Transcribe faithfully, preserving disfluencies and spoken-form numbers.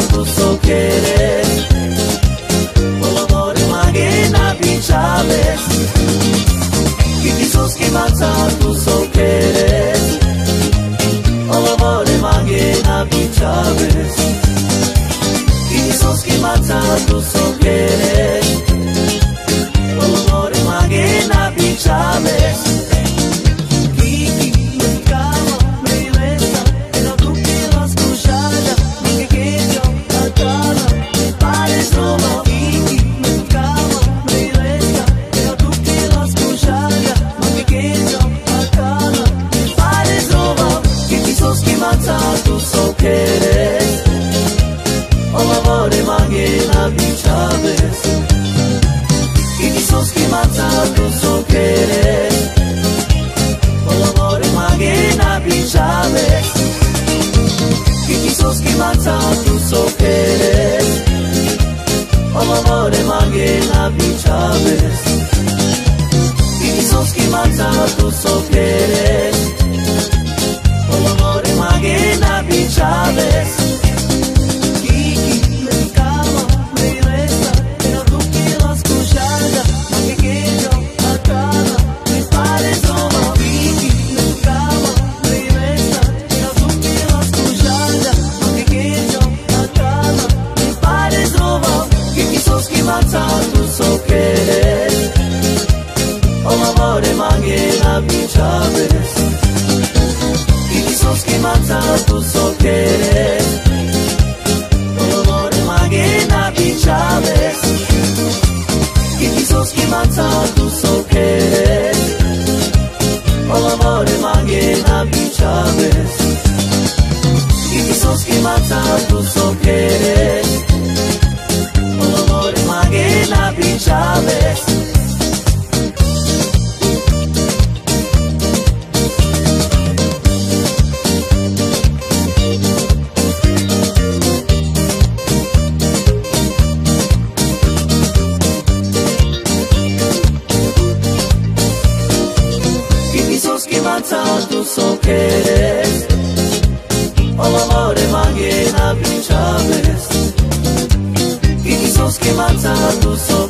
tu so querer. O amor magena bichaves. Que quisos que matar tu so querer. O amor magena bichaves. Que quisos que matar tu so querer. O amor magena bichaves. Tu so querer, o amor magena bichaves. Que quisos que matar tu so querer, o amor magena bichaves. Que quisos que matar tu so querer, o amor magena bichaves. Que quisos que matar tu so querer. Magena bichaves. Kiki me cama, me resta, pero tú quieras escucharla, más que quiero matarla, me paresoma. Kiki me cama, me resta, pero tú quieras escucharla, más que quiero matarla, me pares oma. Que quisos que matar tu so querer, o amor magena bichaves. Que matar tu so querer, o amor magena bichaves. Que quisos que matar tu so querer, o amor magena bichaves. Que quisos que matar tu so querer, o amor magena bichaves. Tu so querer, o amor magena bichaves. Que quisos que matar tu so